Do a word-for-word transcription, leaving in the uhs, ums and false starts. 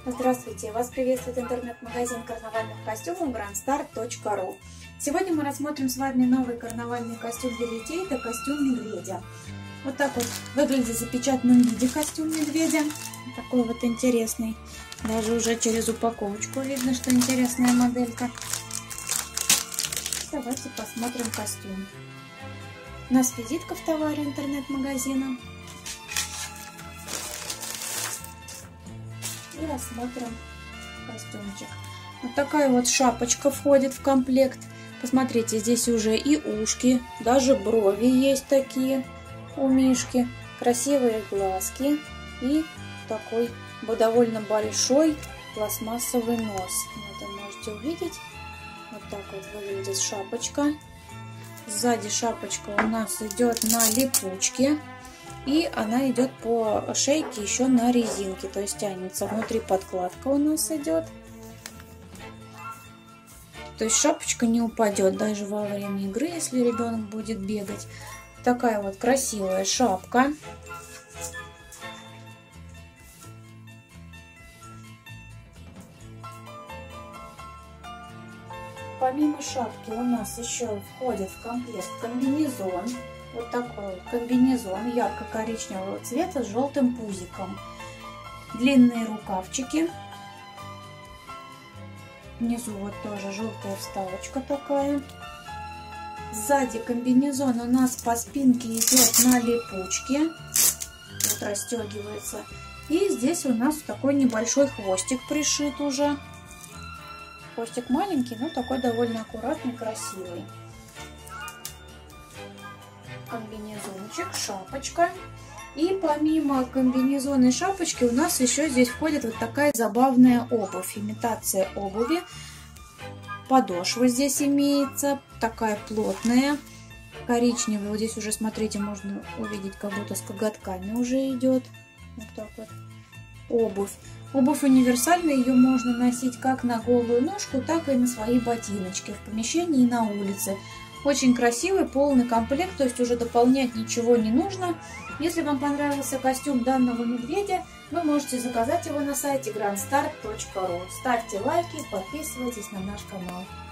Здравствуйте! Вас приветствует интернет-магазин карнавальных костюмов грандстар точка ру. Сегодня мы рассмотрим с вами новый карнавальный костюм для детей. Это костюм медведя. Вот так вот выглядит в запечатанном виде костюм медведя. Такой вот интересный. Даже уже через упаковочку видно, что интересная моделька. Давайте посмотрим костюм. У нас визитка в товаре интернет-магазина. И рассмотрим костюмчик. Вот такая вот шапочка входит в комплект. Посмотрите, здесь уже и ушки, даже брови есть такие у Мишки. Красивые глазки и такой довольно большой пластмассовый нос. Вот вы можете увидеть. Вот так вот выглядит шапочка. Сзади шапочка у нас идет на липучке. И она идет по шейке еще на резинке, то есть тянется. Внутри подкладка у нас идет. То есть шапочка не упадет даже во время игры, если ребенок будет бегать. Такая вот красивая шапка. Помимо шапки у нас еще входит в комплект комбинезон. Вот такой вот комбинезон ярко-коричневого цвета с желтым пузиком. Длинные рукавчики. Внизу вот тоже желтая вставочка такая. Сзади комбинезон у нас по спинке идет на липучке. Вот расстегивается. И здесь у нас такой небольшой хвостик пришит уже. Хвостик маленький, но такой довольно аккуратный, красивый. Комбинезончик, шапочка. И помимо комбинезона и шапочки у нас еще здесь входит вот такая забавная обувь, имитация обуви. Подошва здесь имеется, такая плотная, коричневая. Вот здесь уже, смотрите, можно увидеть, как будто с коготками уже идет. Вот так вот. Обувь. Обувь универсальная, ее можно носить как на голую ножку, так и на свои ботиночки в помещении и на улице. Очень красивый, полный комплект, то есть уже дополнять ничего не нужно. Если вам понравился костюм данного медведя, вы можете заказать его на сайте грандстар точка ру. Ставьте лайки, подписывайтесь на наш канал.